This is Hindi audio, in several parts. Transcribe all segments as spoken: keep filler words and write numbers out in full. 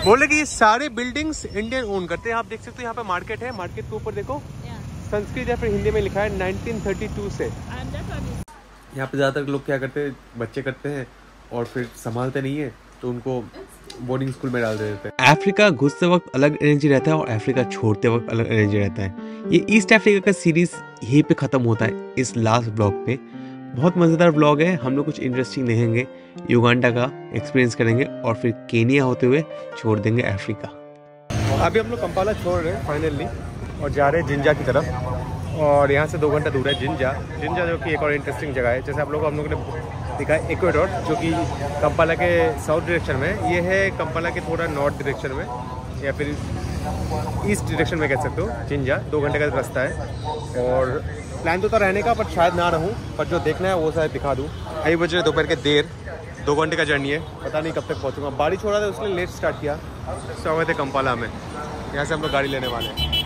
बोले कि ये सारे बिल्डिंग्स इंडियन ओन करते हैं। आप देख सकते हो यहाँ पे मार्केट है, मार्केट के ऊपर देखो संस्कृत या फिर हिंदी में लिखा है नाइनटीन थर्टी टू से। यहाँ पे ज़्यादातर लोग क्या करते हैं, बच्चे करते हैं और फिर संभालते नहीं है तो उनको बोर्डिंग स्कूल में डाल देते हैं। अफ्रीका घुसते वक्त अलग एनर्जी रहता है और अफ्रीका छोड़ते वक्त अलग एनर्जी रहता है। ये ईस्ट अफ्रीका का सीरीज यहीं पे ख़त्म होता है इस लास्ट ब्लॉग पे। बहुत मज़ेदार ब्लॉग है, हम लोग कुछ इंटरेस्टिंग देखेंगे, युगांडा का एक्सपीरियंस करेंगे और फिर केनिया होते हुए छोड़ देंगे अफ्रीका। अभी हम लोग कंपाला छोड़ रहे हैं फाइनली और जा रहे हैं जिंजा की तरफ। और यहाँ से दो घंटा दूर है जिंजा। जिंजा जो कि एक और इंटरेस्टिंग जगह है, जैसे आप लोग हम लोगों ने देखा है इक्वेडोर जो कि कंपाला के साउथ डायरेक्शन में, ये है कंपाला के थोड़ा नॉर्थ डायरेक्शन में या फिर ईस्ट डायरेक्शन में कह सकते हो। जिंजा दो घंटे का रास्ता है और प्लान तो था रहने का, पर शायद ना रहूँ, पर जो देखना है वो शायद दिखा दूँ। अभी बज रहे दोपहर के देर, दो घंटे का जर्नी है, पता नहीं कब तक पहुँचूंगा। बारिश हो रहा था उसने लेट स्टार्ट किया। स्वागत है कंपाला में, यहाँ से हम लोग गाड़ी लेने वाले हैं।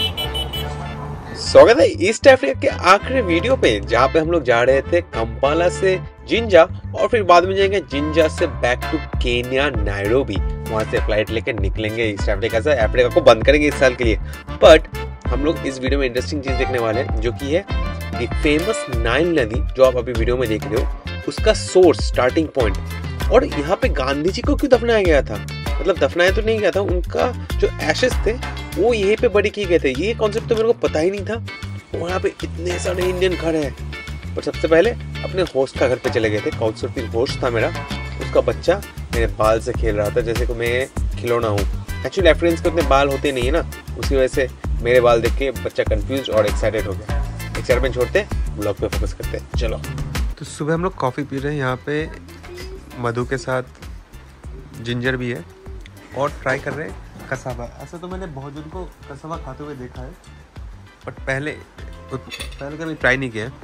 स्वागत है ईस्ट अफ्रीका के आखिरी वीडियो पे, जहाँ पे हम लोग जा रहे थे कंपाला से जिंजा और फिर बाद में जाएंगे जिंजा से बैक टू केन्या नायरोबी। वहाँ से फ्लाइट लेके निकलेंगे ईस्ट अफ्रीका से, अफ्रीका को बंद करेंगे इस साल के लिए। बट हम लोग इस वीडियो में इंटरेस्टिंग चीज देखने वाले हैं, जो कि है द फेमस नाइल नदी जो आप अभी वीडियो में देख रहे हो, उसका सोर्स, स्टार्टिंग पॉइंट। और यहाँ पे गांधी जी को क्यों दफनाया गया था, मतलब दफनाया तो नहीं गया था, उनका जो एशेस थे वो यहीं पे बड़ी किए गए थे। ये कॉन्सेप्ट तो मेरे को पता ही नहीं था। और यहाँ पे इतने सारे इंडियन घर हैं। पर सबसे पहले अपने होस्ट का घर पे चले गए थे। काउच सर्फिंग होस्ट था मेरा, उसका बच्चा मेरे बाल से खेल रहा था जैसे कि मैं खिलौना हूँ। एक्चुअली अफ्रीकन्स के उतने बाल होते नहीं है ना, उसी वजह से मेरे बाल देख के बच्चा कंफ्यूज और एक्साइटेड हो गया। एक्साइटमेंट छोड़ते ब्लॉग पे फोकस करते हैं, चलो। तो सुबह हम लोग कॉफ़ी पी रहे हैं यहाँ पे, मधु के साथ जिंजर भी है और ट्राई कर रहे हैं कसावा। ऐसा तो मैंने बहुत जन को कसावा खाते हुए देखा है, बट पहले तो पहले कभी ट्राई नहीं किया है।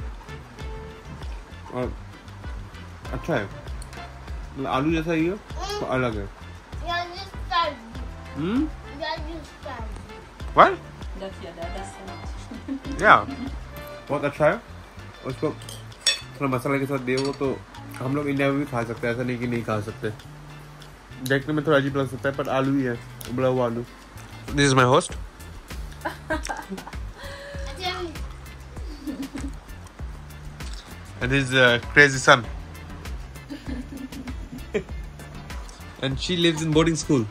और अच्छा है, मतलब आलू जैसा ही है तो अलग है। हम्म What? या बहुत अच्छा है। उसको थोड़ा मसाले के साथ देवो तो हम लोग इंडिया में भी खा सकते हैं, ऐसा नहीं कि नहीं खा सकते। देखने में थोड़ा अजीब लग सकता है पर आलू ही है, उबला हुआ आलू। This is my host and his uh, crazy son and she lives in boarding school.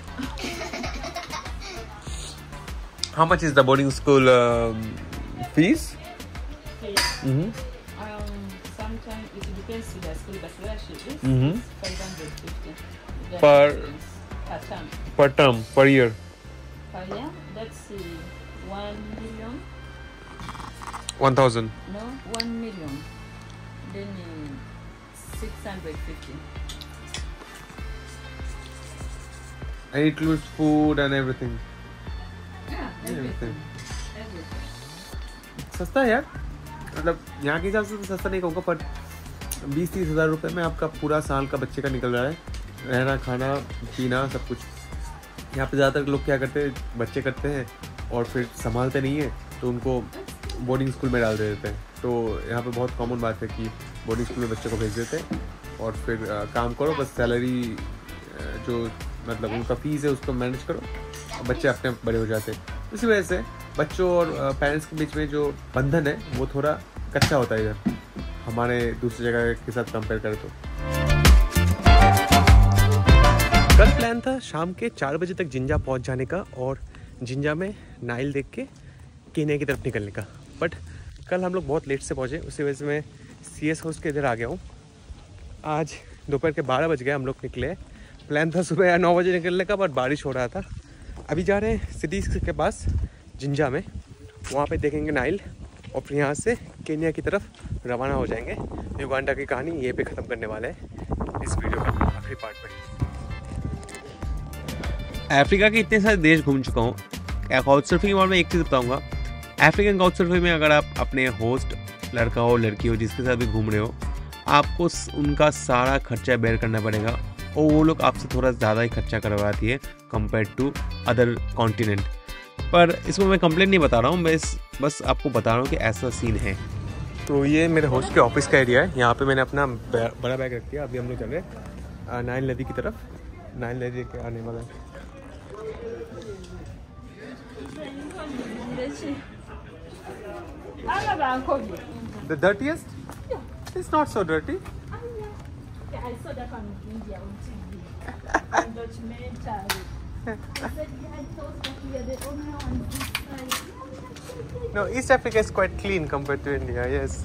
How much is the boarding school um, fees? Fees? Mm-hmm. Um, sometimes it depends on the school, but where she is, Mm-hmm. five hundred fifty. Per per term. per term per year. Per year, that's uh, one million. One thousand. No, one million. Then uh, six hundred fifty. And it includes food and everything. Yeah, everything. Everything. सस्ता है यार, मतलब यहाँ के हिसाब से तो सस्ता नहीं कहूँगा, पर बीस तीस हज़ार रुपये में आपका पूरा साल का बच्चे का निकल रहा है, रहना खाना पीना सब कुछ। यहाँ पे ज़्यादातर लोग क्या करते हैं, बच्चे करते हैं और फिर संभालते नहीं है तो उनको बोर्डिंग स्कूल में डाल देते हैं। तो यहाँ पे बहुत कॉमन बात है कि बोर्डिंग स्कूल में बच्चे को भेज देते हैं और फिर आ, काम करो, बस सैलरी जो मतलब उनका फीस है उसको मैनेज करो और बच्चे अपने आप बड़े हो जाते हैं। इसी वजह से बच्चों और पेरेंट्स के बीच में जो बंधन है वो थोड़ा कच्चा होता है इधर, हमारे दूसरी जगह के साथ कंपेयर करें तो। कल प्लान था शाम के चार बजे तक जिंजा पहुंच जाने का और जिंजा में नाइल देख के केन्या की तरफ निकलने का, बट कल हम लोग बहुत लेट से पहुंचे, उसी वजह से मैं सी एस हाउस के इधर आ गया हूँ। आज दोपहर के बारह बज गए हम लोग निकले। प्लान था सुबह या नौ बजे निकलने का, बट बारिश हो रहा था। अभी जा रहे हैं सिटी के पास जिंजा में, वहाँ पे देखेंगे नाइल और फिर यहाँ से केन्या की तरफ रवाना हो जाएंगे। युगांडा की कहानी ये पे ख़त्म करने वाले हैं इस वीडियो का आखिरी पार्ट में। अफ्रीका के इतने सारे देश घूम चुका हूँ। काउच सर्फिंग के बारे में एक चीज़ बताऊँगा, अफ्रीकन काउच सर्फिंग में अगर आप अपने होस्ट लड़का हो लड़की हो जिसके साथ भी घूम रहे हो, आपको उनका सारा खर्चा बेयर करना पड़ेगा और वो लोग आपसे थोड़ा ज़्यादा ही खर्चा करवाती है कंपेयर टू अदर कॉन्टिनेंट। पर इसमें मैं कंप्लेंट नहीं बता रहा हूँ, मैं बस आपको बता रहा हूँ कि ऐसा सीन है। तो ये मेरे होस्ट के ऑफिस का एरिया है, यहाँ पे मैंने अपना बड़ा बैग रख दिया। अभी हम लोग चल रहे हैं नाइल नदी की तरफ, नाइल नदी के आने वाला है। The dirtiest? Yeah. It's not so dirty. Yeah, I saw that on India on T V. On documentary. I said, yeah, I thought that we are the only ones this side. No, East Africa is quite clean compared to India, yes.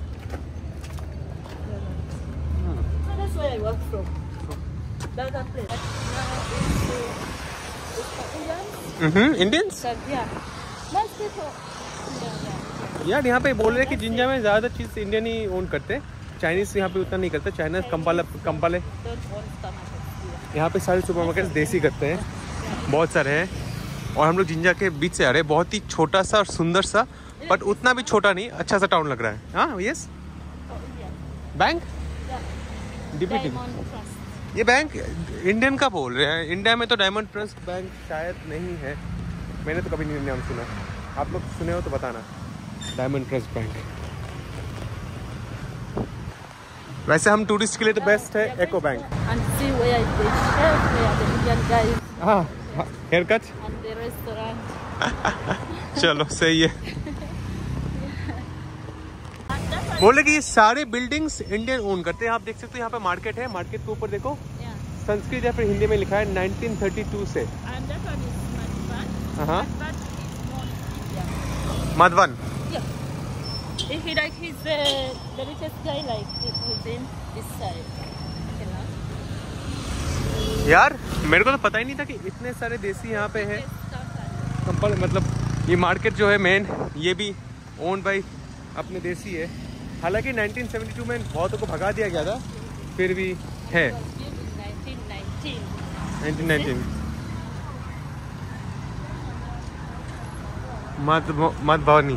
So that's where I work from. The other place. Now it's, uh, it's Indians. Mm-hmm. Indians? So, yeah. Most people. Yeah, yeah. यार यहाँ पे बोल रहे हैं कि जिंजा में ज़्यादा चीज़ इंडियन ही ओन करते हैं, चाइनीज़ यहाँ पे उतना नहीं करते। चाइनीज़ कंपाला कंपाले यहाँ पे सारे सुपरमार्केट्स देसी करते हैं, बहुत सारे हैं। और हम लोग जिंजा के बीच से आ रहे हैं, बहुत ही छोटा सा और सुंदर सा, बट उतना भी छोटा नहीं, अच्छा सा टाउन लग रहा है। हाँ यस, बैंक डीपीटी, ये बैंक इंडियन का बोल रहे हैं। इंडिया में तो डायमंड ट्रस्ट बैंक शायद नहीं है, मैंने तो कभी नहीं नाम सुना। आप लोग सुने हो तो बताना। Diamond trust bank. वैसे हम टूरिस्ट के लिए तो बेस्ट है एको बैंक। हाँ, हेयर कट चलो सही है। बोले कि ये सारे बिल्डिंग्स इंडियन ओन करते हैं। आप देख सकते हो यहाँ पे मार्केट है, मार्केट के ऊपर देखो संस्कृत या फिर हिंदी में लिखा है नाइनटीन थर्टी टू से। हाँ Madhavan. If he like he's the, the richest guy like within this side. यार मेरे को तो पता ही नहीं था कि इतने सारे देसी यहाँ पे हैं। कंपल मतलब ये मार्केट जो है मेन, ये भी ओन बाई अपने देसी है। हालांकि नाइनटीन सेवेंटी टू में बहुतों को भगा दिया गया था, फिर भी है नाइनटीन नाइनटीन। मत मत भवनी।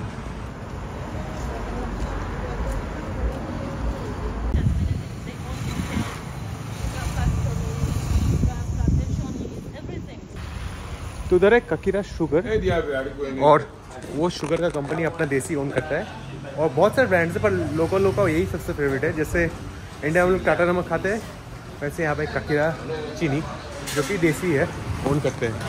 तो उधर है ककीरा शुगर, और वो शुगर का कंपनी अपना देसी ओन करता है। और बहुत सारे ब्रांड्स है, पर लोकल लोग का यही सबसे फेवरेट है। जैसे इंडिया में लोग टाटा नमक खाते हैं, वैसे यहाँ पे ककीरा चीनी जो कि देसी है ओन करते हैं।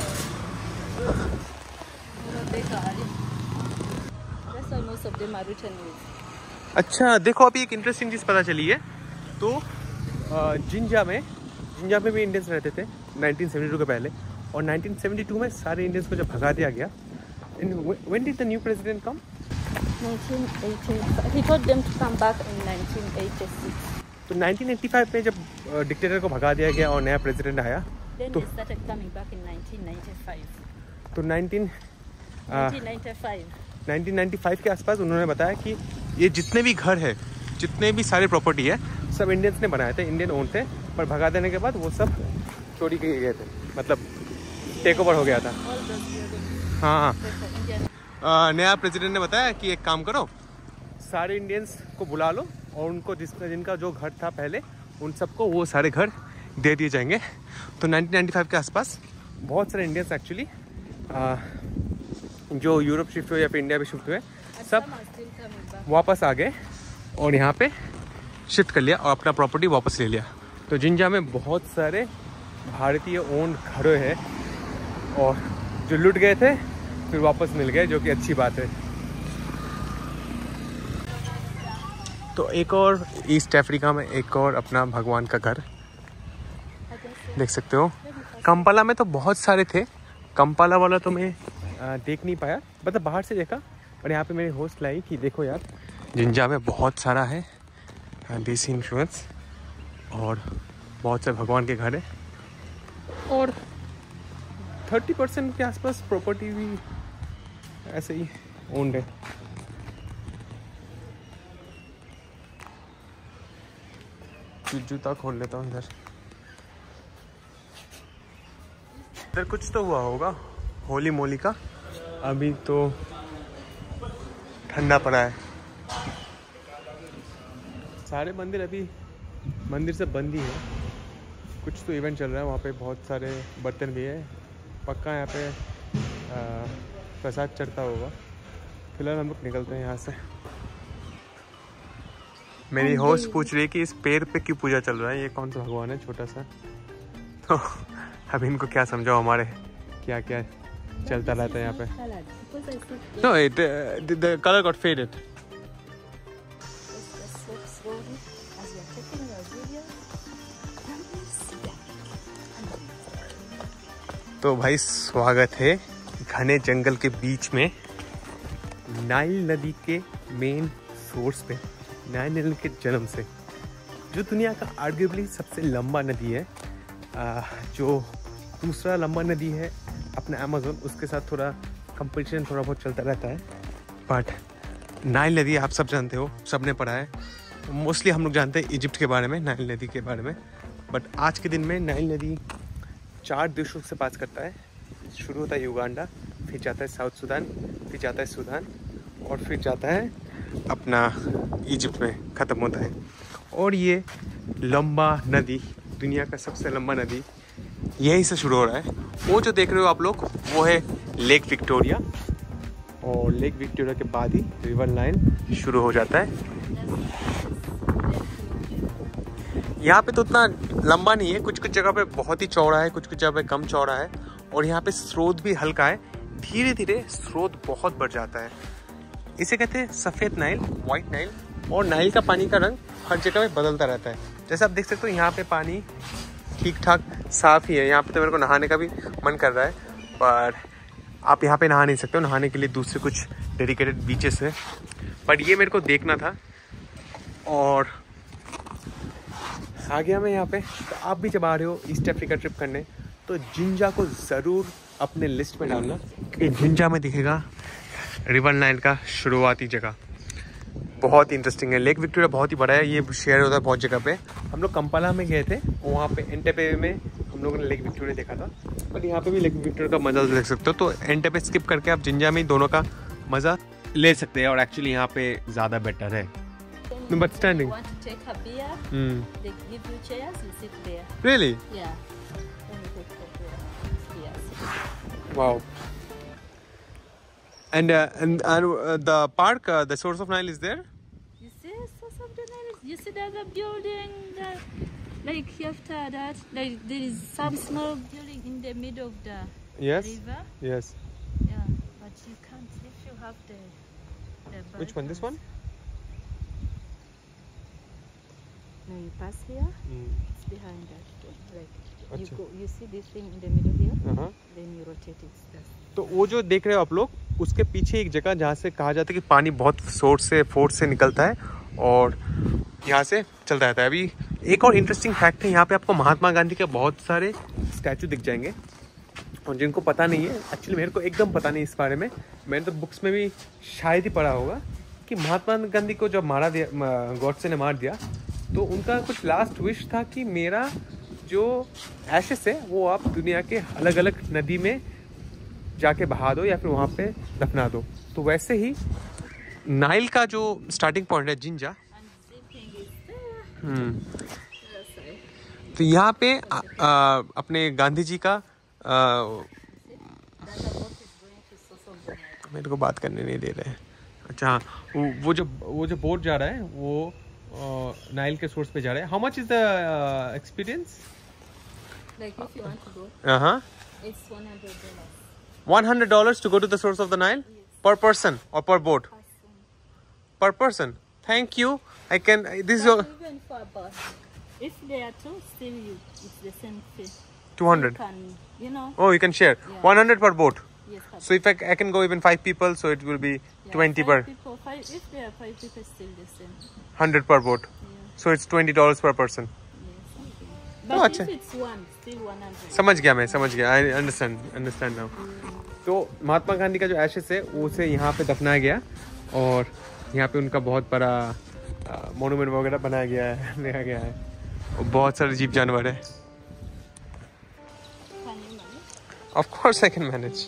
अच्छा देखो, अभी एक इंटरेस्टिंग चीज़ पता चली है। तो जिंजा में जिंजा में भी इंडियंस रहते थे नाइनटीन सेवेंटी टू के पहले, और नाइनटीन सेवेंटी टू में सारे इंडियंस को जब भगा दिया गया। When did the new president come? nineteen eighty-five. He told them to come back in nineteen eighty-six. तो नाइनटीन एटी फाइव में जब डिक्टेटर को भगा दिया गया और नया प्रेसिडेंट आया, Then तो they started coming back in nineteen ninety-five. तो nineteen nineteen ninety-five. Nineteen ninety five के आसपास उन्होंने बताया कि ये जितने भी घर है, जितने भी सारे प्रॉपर्टी है, सब इंडियंस ने बनाए थे, इंडियन ओन थे। पर भगा देने के बाद वो सब चोरी किए गए थे, मतलब टेक ओवर हो गया था। हाँ हाँ, नया प्रेसिडेंट ने बताया कि एक काम करो, सारे इंडियंस को बुला लो और उनको जिस जिनका जो घर था पहले, उन सबको वो सारे घर दे दिए जाएंगे। तो नाइनटीन नाइंटी फाइव के आसपास बहुत सारे इंडियंस एक्चुअली जो यूरोप शिफ्ट हुए या फिर इंडिया भी शिफ्ट हुए, सब वापस आ गए और यहाँ पे शिफ्ट कर लिया और अपना प्रॉपर्टी वापस ले लिया। तो जिंजा में बहुत सारे भारतीय ओन घर हैं और जो लूट गए थे फिर वापस मिल गए, जो कि अच्छी बात है। तो एक और ईस्ट अफ्रीका में एक और अपना भगवान का घर देख सकते हो। कंपाला में तो बहुत सारे थे, कंपाला वाला तो मैं आ, देख नहीं पाया, मतलब बाहर से देखा। और यहाँ पे मेरी होस्ट लाई कि देखो यार, जिंजा में बहुत सारा है देसी इन्फ्लुएंस और बहुत से भगवान के घर है, और थर्टी परसेंट के आसपास प्रॉपर्टी भी ऐसे ही ओन्ड है। जूता खोल लेता हूँ इधर। इधर कुछ तो हुआ होगा होली मोली का, अभी तो ठंडा पड़ा है। सारे मंदिर अभी मंदिर से बंद ही है, कुछ तो इवेंट चल रहा है वहाँ पे। बहुत सारे बर्तन भी है, पक्का यहाँ पे प्रसाद चढ़ता होगा। फिलहाल हम लोग निकलते हैं यहाँ से। मेरी होस्ट पूछ रही है कि इस पेड़ पे क्यों पूजा चल रहा है, ये कौन सा भगवान है छोटा सा। तो अब इनको क्या समझाओ हमारे क्या क्या चलता रहता है यहाँ पे। Colored, because I see No, it uh, the color got faded. Let's just walk slowly as we are taking our video. तो भाई स्वागत है घने जंगल के बीच में नाइल नदी के मेन सोर्स पे, नाइल नदी के जन्म से, जो दुनिया का आर्ग्यूबली सबसे लंबा नदी है। आ, जो दूसरा लंबा नदी है अपना अमेज़न, उसके साथ थोड़ा कंपटीशन थोड़ा बहुत चलता रहता है। बट नाइल नदी आप सब जानते हो, सब ने पढ़ा है। मोस्टली हम लोग जानते हैं इजिप्ट के बारे में, नाइल नदी के बारे में। बट आज के दिन में नाइल नदी चार देशों से पास करता है। शुरू होता है युगांडा, फिर जाता है साउथ सूडान, फिर जाता है सूडान, और फिर जाता है अपना इजिप्ट में ख़त्म होता है। और ये लंबा नदी, दुनिया का सबसे लंबा नदी यहीं से शुरू हो रहा है। वो जो देख रहे हो आप लोग, वो है लेक विक्टोरिया, और लेक विक्टोरिया के बाद ही रिवर नाइल शुरू हो जाता है। यहाँ पे तो उतना लंबा नहीं है, कुछ कुछ जगह पे बहुत ही चौड़ा है, कुछ कुछ जगह पे कम चौड़ा है, और यहाँ पे स्रोत भी हल्का है। धीरे धीरे स्रोत बहुत बढ़ जाता है। इसे कहते हैं सफ़ेद नाइल, वाइट नाइल। और नाइल का पानी का रंग हर जगह में बदलता रहता है। जैसे आप देख सकते हो यहाँ पे पानी ठीक ठाक साफ़ ही है। यहाँ पे तो मेरे को नहाने का भी मन कर रहा है, पर आप यहाँ पे नहा नहीं सकते हो। नहाने के लिए दूसरे कुछ डेडिकेटेड बीचेस है, पर ये मेरे को देखना था और आ गया मैं यहाँ पे। तो आप भी जब आ रहे हो ईस्ट अफ्रीका ट्रिप करने, तो जिंजा को ज़रूर अपने लिस्ट में डालना, क्योंकि जिंजा में दिखेगा रिवर नाइल का शुरुआती जगह। बहुत इंटरेस्टिंग है। लेक विक्टोरिया बहुत ही बड़ा है, ये शेयर होता है बहुत जगह पे। हम लोग कंपाला में गए थे, वहाँ पे एंटेबे में हम लोगों ने लेक विक्टोरिया देखा था, बट यहाँ पे भी लेक विक्टोरिया का मज़ा देख सकते हो। तो एंटेबे स्किप करके आप जिंजा में दोनों का मज़ा ले सकते हैं, और एक्चुअली यहाँ पे ज़्यादा बेटर है। No, but standing. You want to take a beer? Mm. They give you chairs, you sit there. Really? Yeah. Then you take the beer. Yes. Wow. And uh, and uh, the park, uh, the source of Nile is there? You see, so something else. You see there's a building that, like after that, like there is some small building in the middle of the Yes. river. Yes. Yeah, but you can't if you have the. the Which one? This bypass. one? Now you pass here. Mm. It's behind that door. Like you Achha. go, you see this thing in the middle here. Uh-huh. Then you rotate it. That's तो वो जो देख रहे हो आप लोग, उसके पीछे एक जगह जहाँ से कहा जाता है कि पानी बहुत सोर्स से फोर्स से निकलता है और यहाँ से चलता रहता है। अभी एक और इंटरेस्टिंग फैक्ट है, यहाँ पे आपको महात्मा गांधी के बहुत सारे स्टैचू दिख जाएंगे, और जिनको पता नहीं है, एक्चुअली मेरे को एकदम पता नहीं इस बारे में, मैंने तो बुक्स में भी शायद ही पढ़ा होगा कि महात्मा गांधी को जब मारा दिया, गॉडसे ने मार दिया, तो उनका कुछ लास्ट विश था कि मेरा जो एशेस है वो आप दुनिया के अलग अलग नदी में जाके बहा दो या फिर वहाँ पे दफना दो। तो वैसे ही नाइल का जो स्टार्टिंग पॉइंट है जिंजा, हम्म, तो यहाँ पे आ, आ, अपने गांधी जी का आ, मेरे को बात करने नहीं दे रहे हैं। अच्छा, वो, वो जो वो जो बोट जा रहा है वो नाइल के सोर्स पे जा रहा है। How much is the experience? like if you want to go, Uh-huh. it's one hundred dollars. one hundred dollars to go to the source of the Nile? Yes. Per person or per boat? Person. Per person. Thank you. I can, this is But your even for a bus, if they are two, still you, it's the same fee. two hundred. You can, you know. Oh, you can share. Yeah. one hundred per boat. Yes. per So if I, I can go even five people, so it will be yeah, twenty five per, People, five, if there are five people, still the same. one hundred per boat. Yeah. So it's twenty dollars per person. Yes. Okay. Oh, But अच्छा. if it's one, still one hundred. समझ गया मैं, समझ गया। I understand, understand now. तो महात्मा गांधी का जो एशेस है उसे यहाँ पे दफनाया गया, और यहाँ पे उनका बहुत बड़ा मोनूमेंट वगैरह बनाया गया है, देखा गया है, और बहुत सारे जीव जानवर है। Can you manage? Of course I can manage.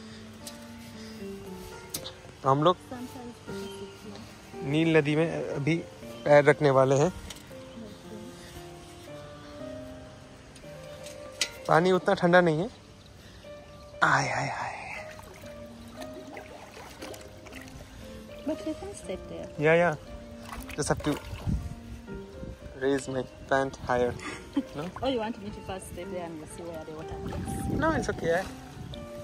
तो हम लोग Sometimes people sit here. नील नदी में अभी पैर रखने वाले हैं। पानी उतना ठंडा नहीं है। Aye aye aye. But you can step there. Yeah, yeah. Just have to raise my plant higher. No? Or you want me to first step there and you see where the water is? No, it's okay.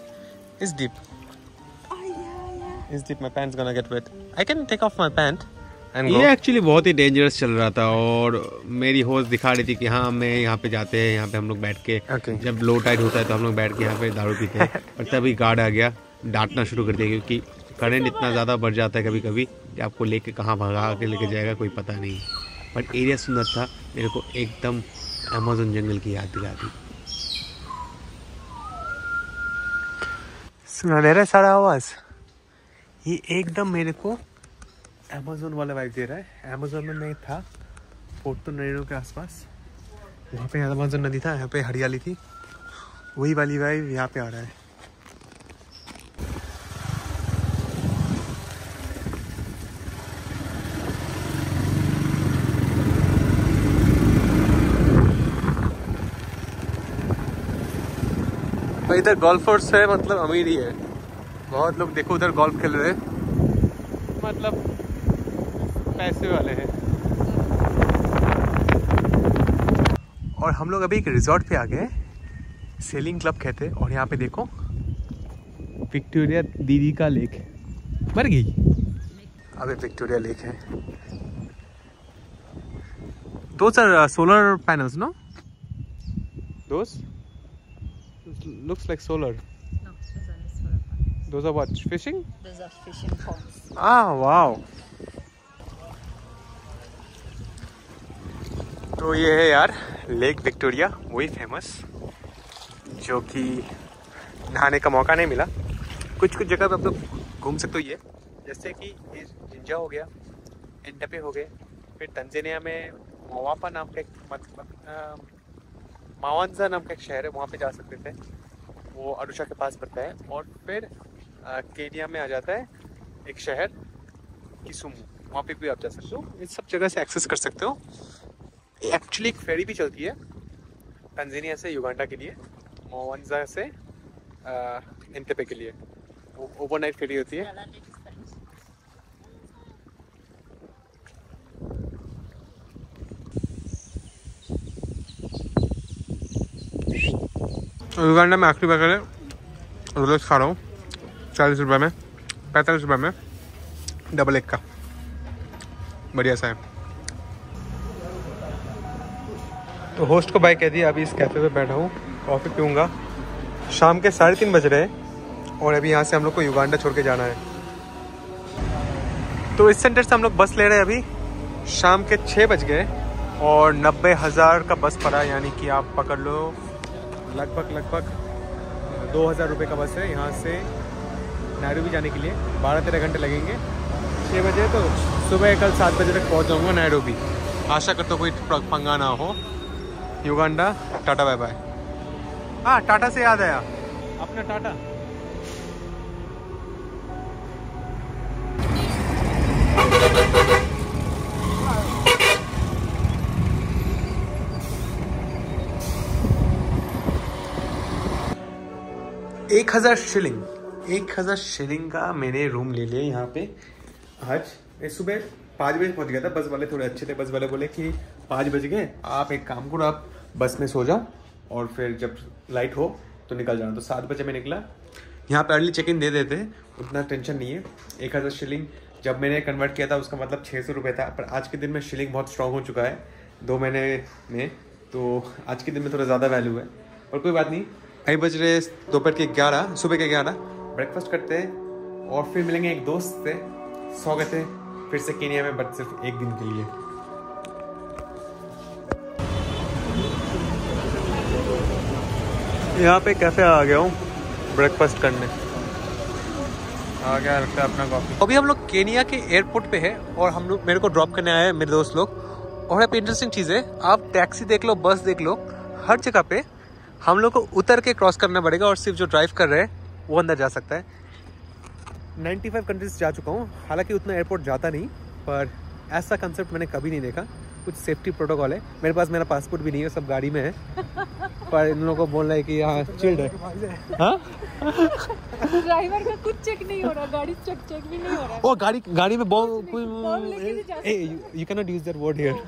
It's deep. Oh yeah, yeah. It's deep. My pants gonna get wet. I can take off my pant and go. ये एक्चुअली बहुत ही डेंजरस चल रहा था और मेरी होस्ट दिखा रही थी कि हाँ मैं यहाँ पे जाते हैं, यहाँ पे हम लोग बैठ के Okay. जब लो टाइड होता है तो हम लोग बैठ के यहाँ पे दारू पीते हैं। पर तभी गार्ड आ गया, डांटना शुरू कर दिया क्योंकि करंट इतना ज़्यादा बढ़ जाता है कभी कभी कि आपको लेके कहाँ भगा के लेके जाएगा कोई पता नहीं। बट एरिया सुंदर था, मेरे को एकदम अमेज़न जंगल की याद दिला दी। सुना दे रहा है सारा आवाज। ये एकदम मेरे को अमेज़न वाला वाइब दे रहा है। अमेज़न में मैं था पोर्टो नैरो के आसपास, वहाँ पे अमेज़न नदी था, यहाँ पे हरियाली थी, वही वाली वाइब यहाँ पे आ रहा है। इधर गोल्फर्स है, मतलब अमीर ही है। बहुत लोग देखो उधर गोल्फ खेल रहे हैं, मतलब पैसे वाले हैं। और हम लोग अभी एक रिजॉर्ट पे आ गए, सेलिंग क्लब कहते हैं। और यहाँ पे देखो विक्टोरिया दीदी का लेक मर गई। अबे विक्टोरिया लेक है। दोस्त आर सोलर पैनल्स, नो? दोस्त looks like solar. No, those are not solar panels. Those are what? Fishing? Those are fishing ponds. Ah, wow. तो ये है यार लेक विक्टोरिया, वही फेमस, जो कि नहाने का मौका नहीं मिला। कुछ कुछ जगह पे आप लोग घूम सकते हो। ये जैसे कि ये जिंजा हो गया, एंटपे हो गए, फिर तंजानिया में मोवापा नाम का एक मतलब मावांजा नाम का एक शहर है, वहाँ पे जा सकते थे, वो अरुषा के पास पड़ता है। और फिर आ, केनिया में आ जाता है एक शहर किसुमु, वहाँ पे भी आप जा सकते हो। इन सब जगह से एक्सेस कर सकते हो। एक्चुअली एक फेरी भी चलती है तंजानिया से युगांडा के लिए, मावांजा से एंटेपे के लिए, वो ओवरनाइट फेरी होती है। युगांडा में आखिरी बार रोलेक्स खा रहा हूँ, चालीस रुपये में, पैंतालीस रुपये में डबल एक का, बढ़िया सा है। तो होस्ट को बाय कह दिया, अभी इस कैफ़े पे बैठा हूँ, कॉफ़ी पीऊँगा। शाम के साढ़े तीन बज रहे हैं और अभी यहाँ से हम लोग को युगांडा छोड़ के जाना है। तो इस सेंटर से हम लोग बस ले रहे हैं। अभी शाम के छः बज गए और नब्बे हज़ार का बस पड़ा, यानी कि आप पकड़ लो लगभग लगभग दो हज़ार रुपये का बस है यहाँ से नायरोबी जाने के लिए। बारह तेरह घंटे लगेंगे। छः बजे तो सुबह कल सात बजे तक पहुँच जाऊँगा नायरोबी। आशा करता कोई पंगा ना हो। Uganda, tata bye bye. हाँ, टाटा से याद आया, अपना टाटा। एक हजार शिलिंग एक हजार शिलिंग का मैंने रूम ले लिया यहाँ पे। आज मैं सुबह पाँच बजे पहुँच गया था। बस वाले थोड़े अच्छे थे, बस वाले बोले कि पाँच बज गए, आप एक काम करो, आप बस में सो जाओ और फिर जब लाइट हो तो निकल जाना। तो सात बजे मैं निकला। यहाँ पे अर्ली चेक इन दे देते हैं, उतना टेंशन नहीं है। एक हज़ार शिलिंग जब मैंने कन्वर्ट किया था उसका मतलब छः सौ रुपये था, पर आज के दिन में शिलिंग बहुत स्ट्रॉन्ग हो चुका है दो महीने में, तो आज के दिन में थोड़ा ज़्यादा वैल्यू है। और कोई बात नहीं। अभी बज रहे दोपहर के ग्यारह, सुबह के ग्यारह। ब्रेकफास्ट करते हैं और फिर मिलेंगे एक दोस्त से। स्वागत है फिर से केनिया में, बट सिर्फ एक दिन के लिए। यहाँ पे कैफे आ गया हूँ ब्रेकफास्ट करने। आ गया लगता है अपना कॉफी। अभी हम लोग केनिया के एयरपोर्ट पे है और हम लोग मेरे को ड्रॉप करने आए हैं मेरे दोस्त लोग। और यहाँ पे इंटरेस्टिंग चीज़ है, आप टैक्सी देख लो, बस देख लो, हर जगह पे हम लोग को उतर के क्रॉस करना पड़ेगा और सिर्फ जो ड्राइव कर रहे हैं वो अंदर जा सकता है। पचानवे कंट्रीज जा चुका हूँ, हालांकि उतना एयरपोर्ट जाता नहीं, पर ऐसा कंसेप्ट मैंने कभी नहीं देखा। कुछ सेफ्टी प्रोटोकॉल है। मेरे पास मेरा पासपोर्ट भी नहीं है, सब गाड़ी में है, पर इन लोगों को बोल रहा है कि यहाँ चिल्ड है। हाँ, ड्राइवर का कुछ चेक नहीं हो रहा, गाड़ी चेक चेक भी नहीं हो रहा। ओ गाड़ी गाड़ी में बॉम्ब, बॉम्ब लेके भी जा सकते हैं। You can not use that word here.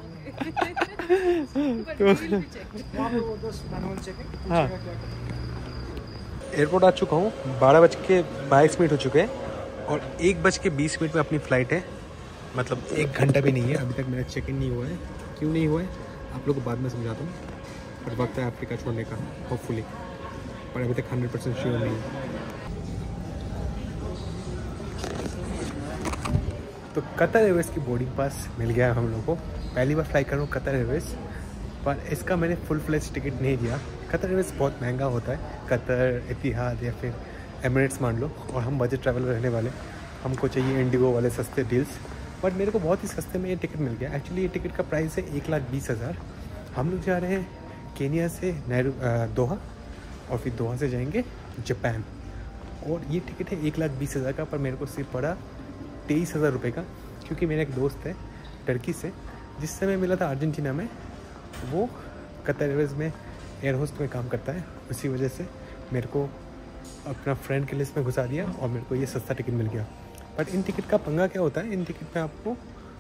हाँ, एयरपोर्ट आ चुका हूँ, बारह बज के बाईस मिनट हो चुके हैं और एक बज के बीस मिनट में अपनी फ़्लाइट है। मतलब एक घंटा भी नहीं है, अभी तक मेरा चेक इन नहीं हुआ है। क्यों नहीं हुआ है आप लोग को बाद में समझाता हूँ, पर वक्त है अफ्रीका छोड़ने का होपफुली, पर अभी तक हंड्रेड परसेंट श्योर नहीं है। तो कतर एयरवेज़ की बोर्डिंग पास मिल गया है हम लोग को। पहली बार फ्लाई कर रहा हूँ कतर एयरवेज़, पर इसका मैंने फुल फ्लेज टिकट नहीं दिया। कतर एयरवेज़ बहुत महंगा होता है, कतर, इतिहाद या फिर एमिरेट्स मान लो, और हम बजट ट्रैवलर रहने वाले, हमको चाहिए इंडिगो वाले सस्ते डील्स। बट मेरे को बहुत ही सस्ते में ये टिकट मिल गया। एक्चुअली ये टिकट का प्राइस है एक लाख बीस हज़ार। हम लोग जा रहे हैं केनिया से नैरो दोहा, और फिर दोहा से जाएंगे जापान, और ये टिकट है एक लाख बीस हज़ार का, पर मेरे को सिर्फ पड़ा तेईस हज़ार रुपये का, क्योंकि मेरा एक दोस्त है टर्की से, जिससे मैं मिला था अर्जेंटीना में, वो कतर एयरवेज़ में एयर होस्ट में काम करता है। उसी वजह से मेरे को अपना फ्रेंड के लिस्ट में घुसा दिया और मेरे को ये सस्ता टिकट मिल गया। बट इन टिकट का पंगा क्या होता है, इन टिकट में आपको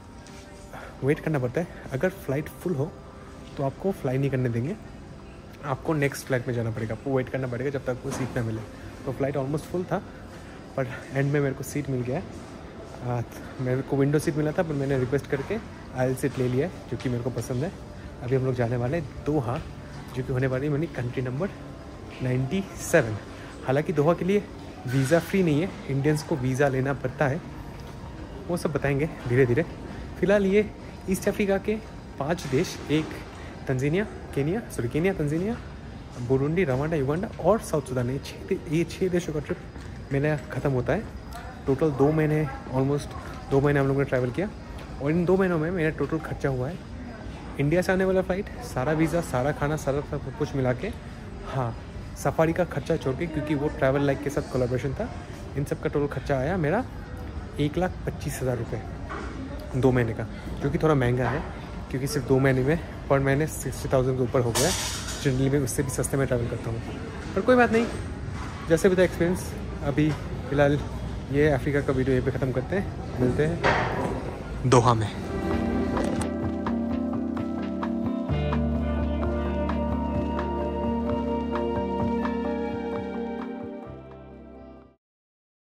वेट करना पड़ता है। अगर फ़्लाइट फुल हो तो आपको फ्लाई नहीं करने देंगे, आपको नेक्स्ट फ्लाइट में जाना पड़ेगा, आपको वेट करना पड़ेगा जब तक वो सीट ना मिले। तो फ्लाइट ऑलमोस्ट फुल था, पर एंड में मेरे को सीट मिल गया है। आ, मेरे को विंडो सीट मिला था, पर मैंने रिक्वेस्ट करके आयल सीट ले लिया है, जो कि मेरे को पसंद है। अभी हम लोग जाने वाले हैं दोहा, जो कि होने वाली है मेरी कंट्री नंबर नाइन्टी सेवन। हालांकि दोहा के लिए वीज़ा फ्री नहीं है, इंडियंस को वीज़ा लेना पड़ता है, वो सब बताएंगे धीरे धीरे। फ़िलहाल ये ईस्ट अफ्रीका के पांच देश, एक Tanzania, Kenya sorry Kenya Tanzania, Burundi, Rwanda, Uganda और साउथ सुडान, ये छः ये छः देशों का ट्रिप मेरा ख़त्म होता है। टोटल दो महीने ऑलमोस्ट दो महीने हम लोगों ने ट्रैवल किया, और इन दो महीनों में मेरा टोटल खर्चा हुआ है इंडिया से आने वाला फ़्लाइट, सारा वीज़ा, सारा खाना, सारा सब कुछ मिला के, हाँ सफारी का खर्चा छोड़ के, क्योंकि वो ट्रैवल लाइक के साथ कोलैबोरेशन था, इन सब का टोटल खर्चा आया मेरा एक लाख पच्चीस हज़ार रुपये दो महीने का, जो कि थोड़ा महंगा है, क्योंकि सिर्फ दो महीने में पर महीने सिक्सटी थाउजेंड के ऊपर हो गया है। जनरली मैं उससे भी सस्ते में ट्रैवल करता हूँ, पर कोई बात नहीं, जैसे भी था एक्सपीरियंस। अभी फ़िलहाल ये अफ्रीका का वीडियो ये पे ख़त्म करते हैं, मिलते हैं दोहा में।